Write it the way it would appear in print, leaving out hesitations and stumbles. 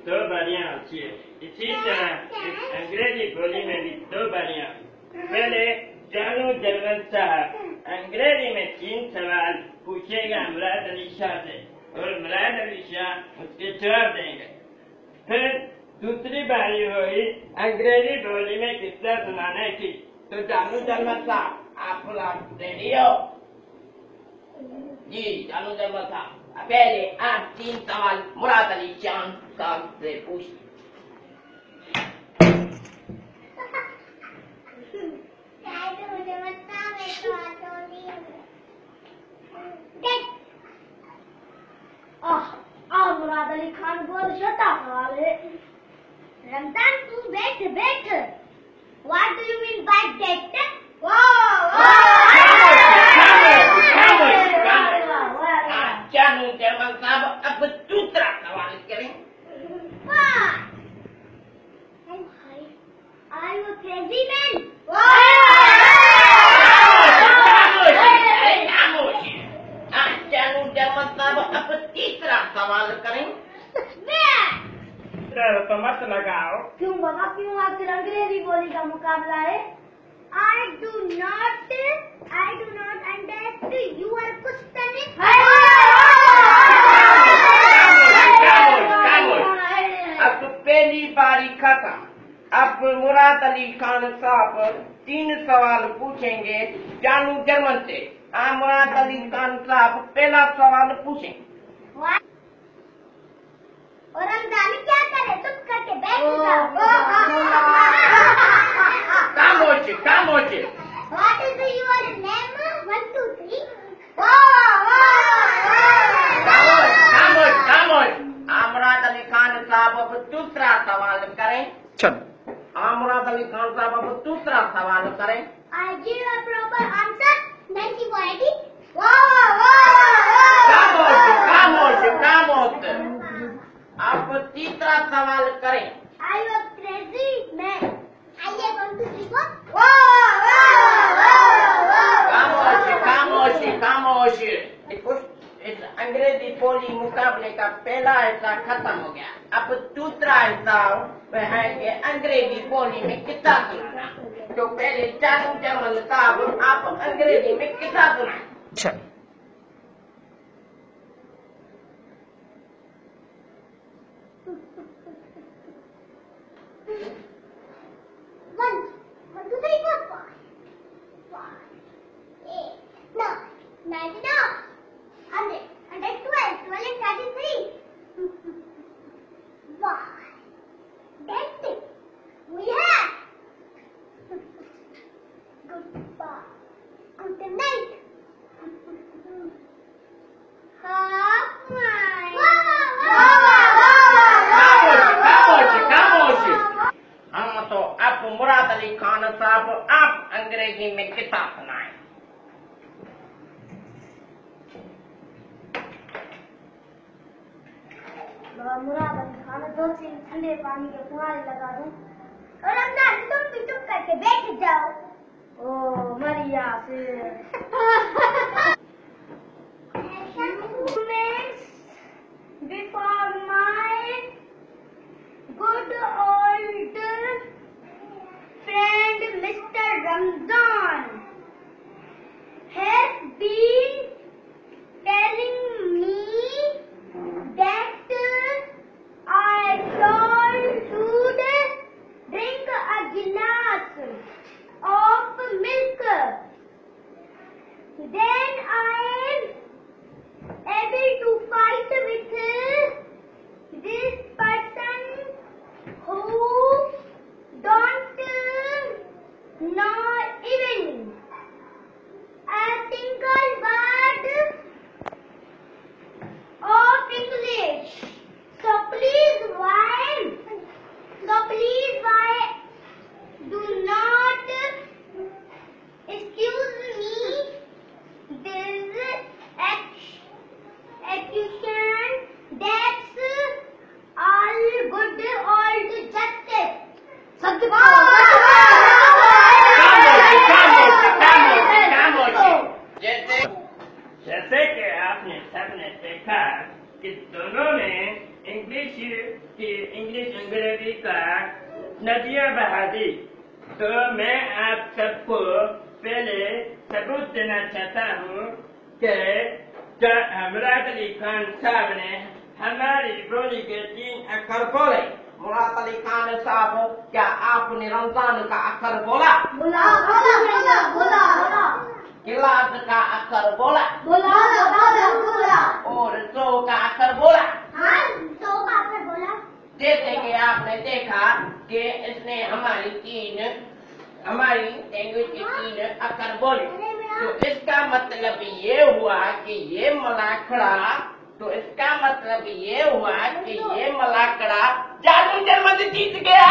दो बारियां होती है। इसी तरह अंग्रेजी बोली में भी दो बारियां। पहले जानू जरमंद साहब अंग्रेजी में 3 सवाल पूछेगा मुराद अली शाह से और मुराद अली शाह उसके जवाब देंगे। फिर दूसरी बारी हुई अंग्रेजी बोली में किस्सा सुनाने की। तो जानू जरमंद साहब आप रेडी हो? जी जानू जरमंद साहब, पहले आप 3 सवाल मुराद अली शाह साहब से पूछिए। मुराद अली खान बहुत छोटा सवाल है। रमजान तू बैठ बैठ। What do you mean by that? जानू जरमंद साहब अब दूसरा सवाल करें। Are you crazy man? जानू जरमंद साहब अब तीसरा सवाल करें। तो मत लगाओ। क्यों बाबा क्यों? आखिर अंग्रेजी बोली का मुकाबला है। I do not understand your question. अब पहली बारी खत्म। अब मुराद अली खान साहब 3 सवाल पूछेंगे जानू जरमंद से। मुराद अली खान साहब पहला सवाल पूछेंगे। और रमजान क्या करे? चुप करके बैठ जाओ। खामोश। What is your name? 1 2 3. खामोश। मुराद अली खान साहब अब दूसरा सवाल करें। मुराद अली खान साहब अब दूसरा सवाल करें। I give a proper answer. Then you ready? खामोश। आप तीसरा सवाल करें। I was crazy man. I want to see what? खामोश। इस अंग्रेजी बोली मुकाबले का पहला हिस्सा खत्म हो गया। अब दूसरा हिस्सा है कि अंग्रेजी बोली में किस्सा सुनाना। तो पहले जानू जरमंद साहब आप अंग्रेजी में किस्सा सुनाएं। One, 2, 3, 4, 5, 8, 9, 99, 100, 112, 133. Why? That's it. We have. Goodbye. Good night. Half mile. खामोश। तो अब मुराद अली खान साहब आप अंग्रेजी में किस्सा सुनाएं। मुराद अली खान 2-3 ठंडे पानी के फुहारे लगा दूं और रमजान तुम भी चुप करके बैठ जाओ। ओ मरिया से before my good old friend Mr.Ramzan has been telling me that I should drink a glass of milk. कि इंग्लिश अंग्रेजी का नदियाँ बहा दी। तो मैं आप सबको पहले सबूत देना चाहता हूँ कि मुराद अली खान साहब ने हमारी बोली के 3 अक्षर बोले। मुराद अली खान साहब, क्या आपने रमजान का अक्षर बोला? बोला बोला बोला बोला बोला। गिलास का अक्षर बोला? बोला बोला बोला। और 100 का अक्षर बोला? हाँ 100 का अक्षर बोला। जैसे कि आपने देखा कि इसने हमारी लैंग्वेज के 3 अक्षर बोले, तो इसका मतलब ये हुआ कि ये मलाकड़ा, तो इसका मतलब ये हुआ कि ये मलाकड़ा जानू जर्मन जीत गया।